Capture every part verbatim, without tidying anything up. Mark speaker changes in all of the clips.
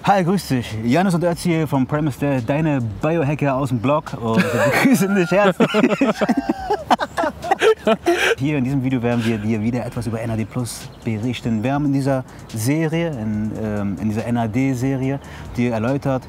Speaker 1: Hi, grüß dich. Janis und Ötzi hier vom Premise Day, deine Biohacker aus dem Blog. Und wir begrüßen dich herzlich. Hier in diesem Video werden wir dir wieder etwas über N A D Plus berichten. Wir haben in dieser Serie, in, ähm, in dieser N A D-Serie, dir erläutert,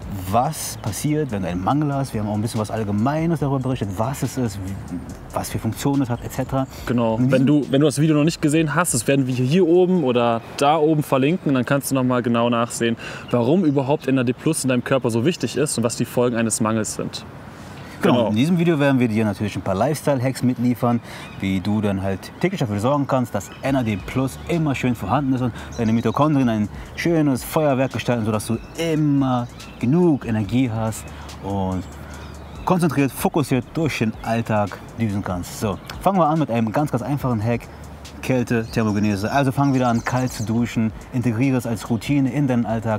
Speaker 1: was passiert, wenn du einen Mangel hast. Wir haben auch ein bisschen was Allgemeines darüber berichtet, was es ist, was für Funktionen es hat, et cetera.
Speaker 2: Genau. Wenn du, wenn du das Video noch nicht gesehen hast, das werden wir hier oben oder da oben verlinken. Dann kannst du noch mal genau nachsehen, warum überhaupt N A D Plus in deinem Körper so wichtig ist und was die Folgen eines Mangels sind.
Speaker 1: Genau.
Speaker 2: Genau.
Speaker 1: In diesem Video werden wir dir natürlich ein paar Lifestyle-Hacks mitliefern, wie du dann halt täglich dafür sorgen kannst, dass N A D Plus immer schön vorhanden ist und deine Mitochondrien ein schönes Feuerwerk gestalten, sodass du immer genug Energie hast und konzentriert, fokussiert durch den Alltag düsen kannst. So, fangen wir an mit einem ganz, ganz einfachen Hack. Kälte, Thermogenese. Also fang wieder an, kalt zu duschen, integriere es als Routine in deinen Alltag.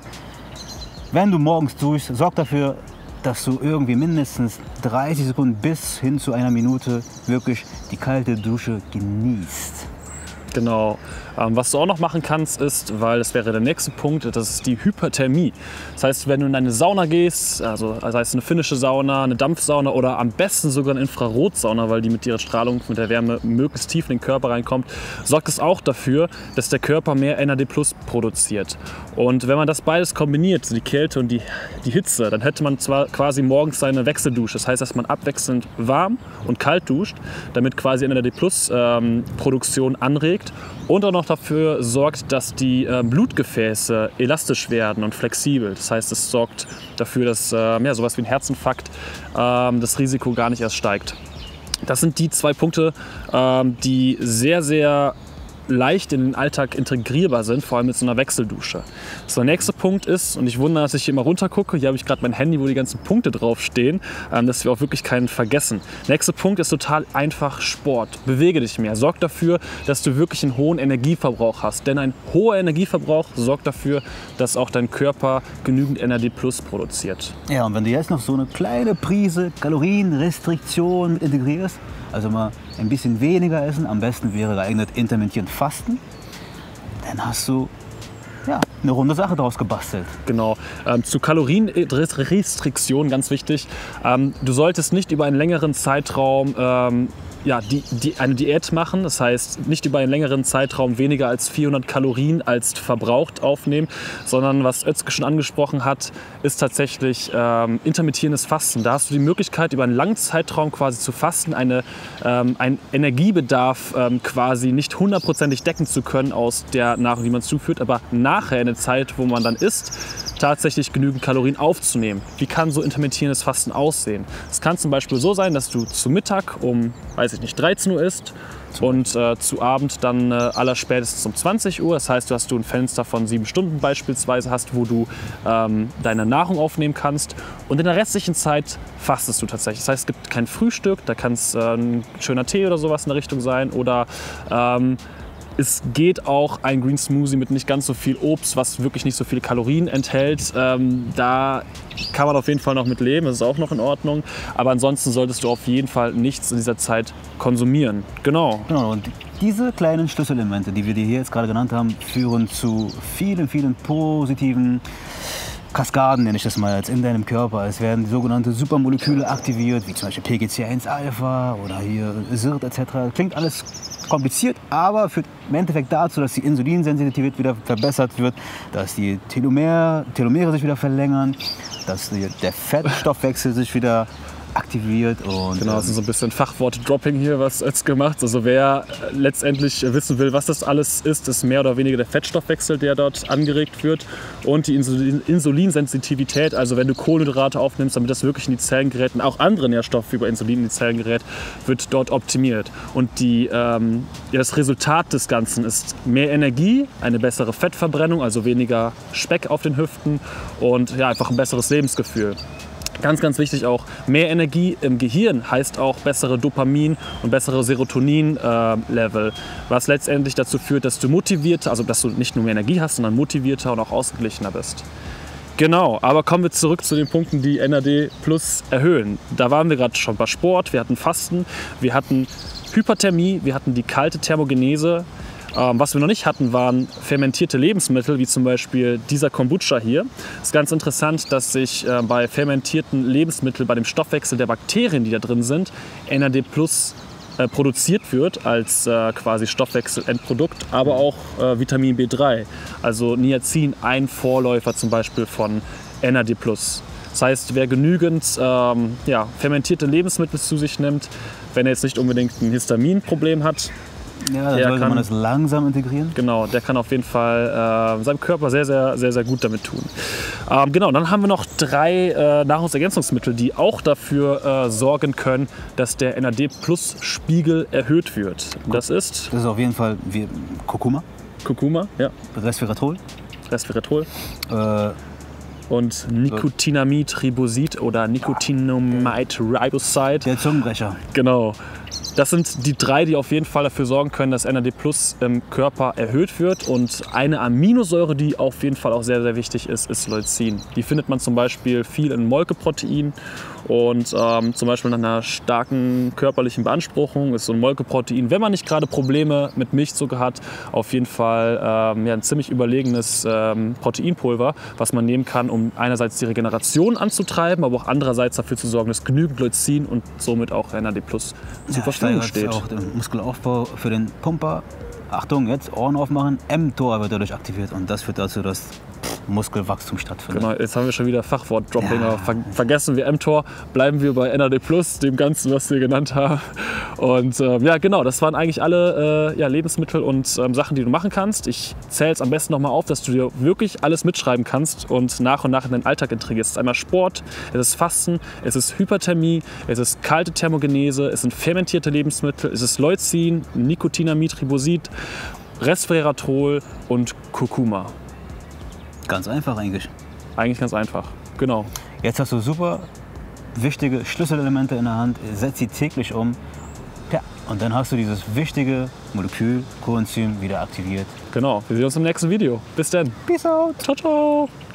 Speaker 1: Wenn du morgens duschst, sorg dafür, dass du irgendwie mindestens dreißig Sekunden bis hin zu einer Minute wirklich die kalte Dusche genießt.
Speaker 2: Genau. Ähm, was du auch noch machen kannst, ist, weil das wäre der nächste Punkt, das ist die Hyperthermie. Das heißt, wenn du in eine Sauna gehst, also das heißt eine finnische Sauna, eine Dampfsauna oder am besten sogar eine Infrarotsauna, weil die mit ihrer Strahlung, mit der Wärme möglichst tief in den Körper reinkommt, sorgt es auch dafür, dass der Körper mehr N A D Plus produziert. Und wenn man das beides kombiniert, die Kälte und die, die Hitze, dann hätte man zwar quasi morgens seine Wechseldusche. Das heißt, dass man abwechselnd warm und kalt duscht, damit quasi N A D Plus ähm, Produktion anregt und auch noch dafür sorgt, dass die äh, Blutgefäße elastisch werden und flexibel. Das heißt, es sorgt dafür, dass äh, ja, sowas wie ein Herzinfarkt äh, das Risiko gar nicht erst steigt. Das sind die zwei Punkte, äh, die sehr, sehr leicht in den Alltag integrierbar sind, vor allem mit so einer Wechseldusche. So, der nächste Punkt ist, und ich wundere, dass ich hier immer runter gucke, hier habe ich gerade mein Handy, wo die ganzen Punkte draufstehen, ähm, dass wir auch wirklich keinen vergessen. Nächster Punkt ist total einfach Sport. Bewege dich mehr. Sorg dafür, dass du wirklich einen hohen Energieverbrauch hast. Denn ein hoher Energieverbrauch sorgt dafür, dass auch dein Körper genügend N A D Plus produziert.
Speaker 1: Ja, und wenn du jetzt noch so eine kleine Prise Kalorienrestriktion integrierst, also mal ein bisschen weniger essen, am besten wäre geeignet intermittierend Fasten, dann hast du ja, eine runde Sache daraus gebastelt.
Speaker 2: Genau. Ähm, zu Kalorienrestriktion, ganz wichtig. Ähm, du solltest nicht über einen längeren Zeitraum ähm, ja, die, die, eine Diät machen. Das heißt, nicht über einen längeren Zeitraum weniger als vierhundert Kalorien als verbraucht aufnehmen, sondern was Özge schon angesprochen hat, ist tatsächlich ähm, intermittierendes Fasten. Da hast du die Möglichkeit, über einen langen Zeitraum quasi zu fasten, eine, ähm, einen Energiebedarf ähm, quasi nicht hundertprozentig decken zu können aus der Nahrung, die man zuführt, aber nachher in der Zeit, wo man dann isst, tatsächlich genügend Kalorien aufzunehmen. Wie kann so intermittierendes Fasten aussehen? Es kann zum Beispiel so sein, dass du zu Mittag um, weiß ich nicht, dreizehn Uhr isst und äh, zu Abend dann äh, allerspätestens um zwanzig Uhr. Das heißt, du hast du ein Fenster von sieben Stunden beispielsweise hast, wo du ähm, deine Nahrung aufnehmen kannst. Und in der restlichen Zeit fastest du tatsächlich. Das heißt, es gibt kein Frühstück, da kann es äh, ein schöner Tee oder sowas in der Richtung sein oder ähm, es geht auch ein Green Smoothie mit nicht ganz so viel Obst, was wirklich nicht so viele Kalorien enthält. Ähm, da kann man auf jeden Fall noch mit leben, das ist auch noch in Ordnung. Aber ansonsten solltest du auf jeden Fall nichts in dieser Zeit konsumieren. Genau.
Speaker 1: Genau, und diese kleinen Schlüsselelemente, die wir dir hier jetzt gerade genannt haben, führen zu vielen, vielen positiven Kaskaden, nenne ich das mal, jetzt in deinem Körper. Es werden sogenannte Supermoleküle aktiviert, wie zum Beispiel P G C eins Alpha oder hier S I R T et cetera. Klingt alles kompliziert, aber führt im Endeffekt dazu, dass die Insulinsensitivität wieder verbessert wird, dass die Telomer, Telomere sich wieder verlängern, dass die, der Fettstoffwechsel sich wieder aktiviert. Und,
Speaker 2: genau, das ist so ein bisschen Fachwort-Dropping hier, was Özge macht. Also wer letztendlich wissen will, was das alles ist, ist mehr oder weniger der Fettstoffwechsel, der dort angeregt wird und die Insulin Insulinsensitivität. Also wenn du Kohlenhydrate aufnimmst, damit das wirklich in die Zellen gerät und auch andere Nährstoffe über Insulin in die Zellen gerät, wird dort optimiert. Und die, ähm, ja, das Resultat des Ganzen ist mehr Energie, eine bessere Fettverbrennung, also weniger Speck auf den Hüften und ja, einfach ein besseres Lebensgefühl. Ganz, ganz wichtig auch, mehr Energie im Gehirn heißt auch bessere Dopamin- und bessere Serotonin-Level, was letztendlich dazu führt, dass du motivierter, also dass du nicht nur mehr Energie hast, sondern motivierter und auch ausgeglichener bist. Genau, aber kommen wir zurück zu den Punkten, die N A D Plus erhöhen. Da waren wir gerade schon bei Sport, wir hatten Fasten, wir hatten Hyperthermie, wir hatten die kalte Thermogenese. Ähm, was wir noch nicht hatten, waren fermentierte Lebensmittel, wie zum Beispiel dieser Kombucha hier. Es ist ganz interessant, dass sich äh, bei fermentierten Lebensmitteln, bei dem Stoffwechsel der Bakterien, die da drin sind, N A D plus äh, produziert wird als äh, quasi Stoffwechselendprodukt, aber auch äh, Vitamin B drei, also Niacin, ein Vorläufer zum Beispiel von N A D plus. Das heißt, wer genügend ähm, ja, fermentierte Lebensmittel zu sich nimmt, wenn er jetzt nicht unbedingt ein Histaminproblem hat,
Speaker 1: ja, dann
Speaker 2: der
Speaker 1: sollte
Speaker 2: kann,
Speaker 1: man das langsam integrieren.
Speaker 2: Genau, der kann auf jeden Fall äh, seinem Körper sehr, sehr, sehr, sehr gut damit tun. Ähm, genau, dann haben wir noch drei äh, Nahrungsergänzungsmittel, die auch dafür äh, sorgen können, dass der N A D plus Spiegel erhöht wird. Das ist?
Speaker 1: Das ist auf jeden Fall wie Kurkuma.
Speaker 2: Kurkuma, ja.
Speaker 1: Resveratrol.
Speaker 2: Resveratrol.
Speaker 1: Äh,
Speaker 2: Und Nicotinamid Ribosid oder Nicotinamide Riboside.
Speaker 1: Der Zungenbrecher.
Speaker 2: Genau. Das sind die drei, die auf jeden Fall dafür sorgen können, dass N A D plus im Körper erhöht wird. Und eine Aminosäure, die auf jeden Fall auch sehr, sehr wichtig ist, ist Leucin. Die findet man zum Beispiel viel in Molkeprotein. Und ähm, zum Beispiel nach einer starken körperlichen Beanspruchung ist so ein Molkeprotein, wenn man nicht gerade Probleme mit Milchzucker hat, auf jeden Fall ähm, ja, ein ziemlich überlegenes ähm, Proteinpulver, was man nehmen kann, um einerseits die Regeneration anzutreiben, aber auch andererseits dafür zu sorgen, dass genügend Leucin und somit auch N A D plus zur
Speaker 1: Ja,
Speaker 2: Verfügung
Speaker 1: steigert
Speaker 2: steht.
Speaker 1: auch den Muskelaufbau für den Pumper. Achtung, jetzt Ohren aufmachen, mTOR wird dadurch aktiviert und das führt dazu, dass Muskelwachstum stattfindet.
Speaker 2: Genau, jetzt haben wir schon wieder Fachwort-Dropping.
Speaker 1: Ja.
Speaker 2: Ver vergessen wir mTOR, bleiben wir bei N A D plus, dem Ganzen, was wir genannt haben. Und ähm, ja, genau, das waren eigentlich alle äh, ja, Lebensmittel und ähm, Sachen, die du machen kannst. Ich zähle es am besten nochmal auf, dass du dir wirklich alles mitschreiben kannst und nach und nach in deinen Alltag integrierst. Es ist einmal Sport, es ist Fasten, es ist Hyperthermie, es ist kalte Thermogenese, es sind fermentierte Lebensmittel, es ist Leucin, Nicotinamid Ribosid, Resveratrol und Kurkuma.
Speaker 1: Ganz einfach eigentlich.
Speaker 2: Eigentlich ganz einfach, genau.
Speaker 1: Jetzt hast du super wichtige Schlüsselelemente in der Hand, setz sie täglich um. Ja, und dann hast du dieses wichtige Molekül, Coenzym, wieder aktiviert.
Speaker 2: Genau, wir sehen uns im nächsten Video. Bis dann.
Speaker 1: Peace out.
Speaker 2: Ciao, ciao.